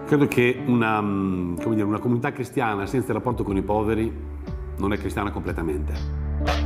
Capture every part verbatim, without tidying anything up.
Credo che una, come dire, una comunità cristiana senza il rapporto con i poveri non è cristiana completamente.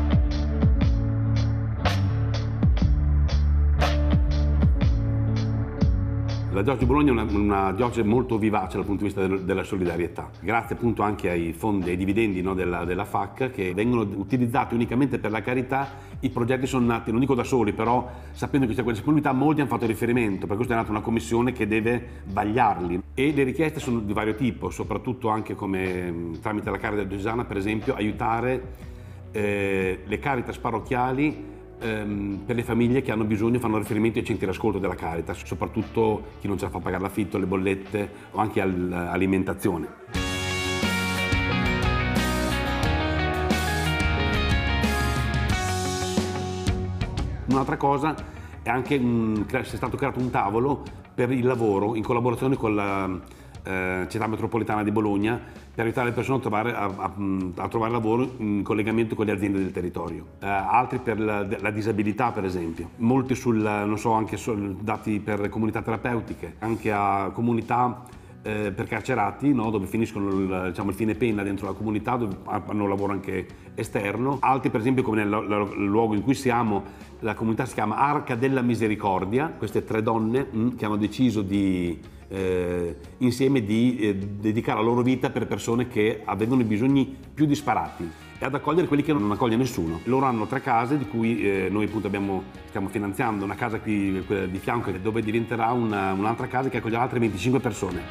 La diocesi di Bologna è una, una diocesi molto vivace dal punto di vista del, della solidarietà, grazie appunto anche ai fondi, ai dividendi, no, della, della F A C, che vengono utilizzati unicamente per la carità. I progetti sono nati, non dico da soli, però sapendo che c'è quella disponibilità molti hanno fatto riferimento, per questo è nata una commissione che deve vagliarli, e le richieste sono di vario tipo, soprattutto anche come tramite la Caritas diocesana, per esempio, aiutare eh, le Caritas parrocchiali per le famiglie che hanno bisogno, fanno riferimento ai centri d'ascolto della Caritas, soprattutto chi non ce la fa pagare l'affitto, le bollette o anche all'alimentazione. Un'altra cosa è anche un, è stato creato un tavolo per il lavoro in collaborazione con la Eh, città metropolitana di Bologna, per aiutare le persone a trovare, a, a, a trovare lavoro in collegamento con le aziende del territorio, eh, altri per la, la disabilità per esempio, molti sul, non so, anche sul, dati per comunità terapeutiche, anche a comunità eh, per carcerati, no, dove finiscono il, diciamo, il fine pena dentro la comunità, dove hanno lavoro anche esterno, altri per esempio come nel, nel luogo in cui siamo, la comunità si chiama Arca della Misericordia, queste tre donne mh, che hanno deciso di Eh, insieme di eh, dedicare la loro vita per persone che avevano i bisogni più disparati e ad accogliere quelli che non accoglie nessuno. Loro hanno tre case di cui eh, noi appunto abbiamo, stiamo finanziando una casa qui, quella di fianco, dove diventerà una, un'altra casa che accoglierà altre venticinque persone.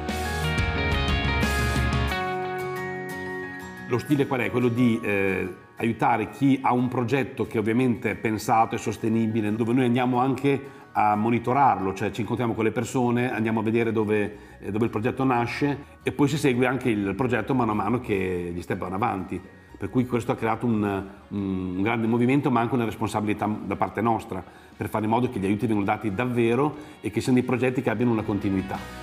Lo stile qual è? Quello di eh, aiutare chi ha un progetto che ovviamente è pensato e sostenibile, dove noi andiamo anche a monitorarlo, cioè ci incontriamo con le persone, andiamo a vedere dove, dove il progetto nasce e poi si segue anche il progetto mano a mano che gli step vanno avanti. Per cui questo ha creato un, un grande movimento, ma anche una responsabilità da parte nostra per fare in modo che gli aiuti vengano dati davvero e che siano dei progetti che abbiano una continuità.